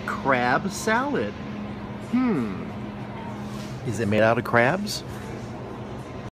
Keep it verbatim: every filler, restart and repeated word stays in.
crab salad. Hmm. Is it made out of crabs?